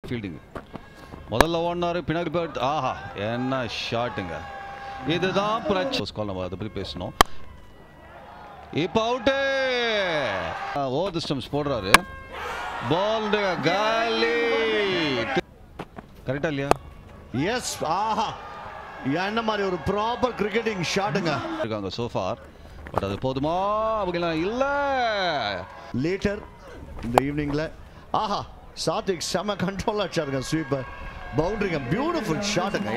Fielding முதல்ல ஓடினாரு பின்னாடி போயிட்டு ஆஹா என்ன ஷாட்டுங்க. இதுதான் பிரச்சனை. நம்ம அதை பற்றி பேசணும். இப்போ அவுட்டு ஓவர் தி ஸ்டம்ப்ஸ் போடுறாரு. பால் காலி. கரெக்டா இல்லையா? எஸ். ஆஹா என்ன மாதிரி ஒரு ப்ராப்பர் கிரிக்கெட்டிங் ஷாட்டுங்க இருக்காங்க so far. பட் அது போதுமா அப்படிலாம் இல்ல. லேட்டர் இந்த ஈவினிங்ல ஆஹா சாத்விக் செம கண்ட்ரோல் அடிச்சாருங்க. ஸ்வீப்பர் பவுண்டரிங்க பியூட்டிஃபுல் ஷாட்டுங்க.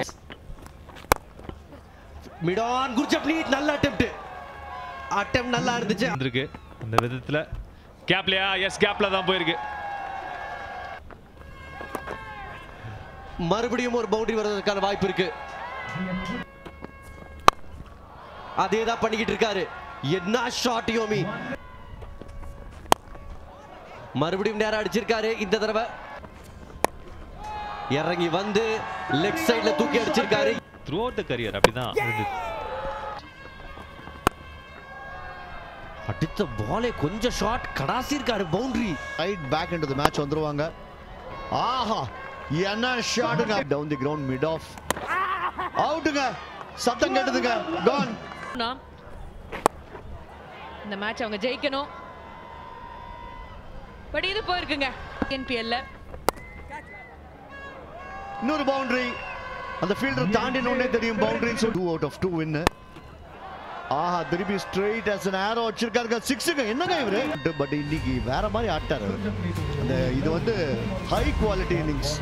மிட் ஆன் குர்ஜப்ரீத் நல்ல அட்டெம்ப்ட் நல்லா இருந்துச்சு. இருக்கு இந்த விதத்துல கேப்லயா? எஸ் கேப்ல தான் போயிருக்கு. மறுபடியும் ஒரு பவுண்டரி வருவதற்கான வாய்ப்பு இருக்கு. அதேதான் பண்ணிக்கிட்டு இருக்காரு. என்ன ஷாட் யோமி. மறுபடியும் நேரா அடிச்சிருக்காரு. இந்த தடவை இறங்கி வந்து லெக் சைடுல தூக்கி அடிச்சிருக்காரு. த்ரூ அவுட் த கரியர் அப்படிதான் அடித்த பாலே கொஞ்சம் ஷாட் கடாசி இருக்காரு. Boundary right back into the match வந்துருவாங்க. ஆஹா என்ன ஷாட்டுங்க. Down the ground mid off அவுட்டுங்க. சத்தம் கேட்டதுங்க. கான். இந்த மேட்ச் அவங்க ஜெயிக்கணும். பட் இது போயிருக்குங்க என்பிஎல்ல. இன்னொரு பவுண்டரி அந்த ஃபீல்டர் தாண்டினோனே தெரியும் பவுண்டரி. 2 out of 2 win. ஆஹா திருப்பி ஸ்ட்ரைட் as an arrow அடிச்சிருக்காருங்க. 6ங்க. என்னங்க இவரு. பட் இன்னைக்கு வேற மாதிரி ஆட்டாரு. அந்த இது வந்து ஹை குவாலிட்டி இன்னிங்ஸ்.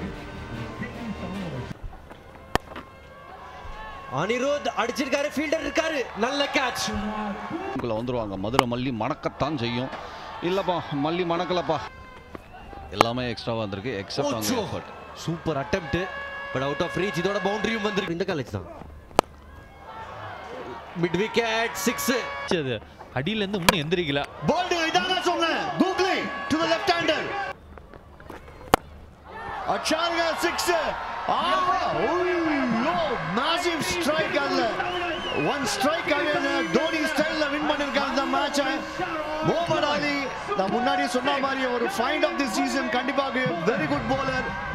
அனிருத் அடிச்சிருக்காரு. ஃபீல்டர் இருக்காரு. நல்ல கேட்ச். உங்களை வந்துருவாங்க. மதுரை மல்லி மணக்கத்தான் செய்யும். இல்லப்பா மல்லி மணக்கலப்பா. எல்லாமே எக்ஸ்ட்ராவா வந்திருக்கு எக்ஸப்ட் அவங்க effort. Super attempt but out of reach. இதோட பவுண்டரியும் வந்திருக்கு. இந்த காலேஜ் தான் மிட் விக்கெட் 6. அது அடியில இருந்து இன்னும் எந்திரிக்கல. போல்டு இதான சொன்னேன். Googly to the left hander. அச்சாருங்க 6. ஆஹா ஓ மேசிவ் ஸ்ட்ரைக். அல்ல ஒன் ஸ்ட்ரைக் அகைன் தோனி ஸ்டைல்ல வின் பண்ணிருக்காங்க இந்த மேட்சை. முகமது அலி நான் முன்னாடி சொன்ன மாதிரி ஒரு ஃபைண்ட் ஆஃப் தி சீசன். கண்டிப்பாக வெரி குட் bowler.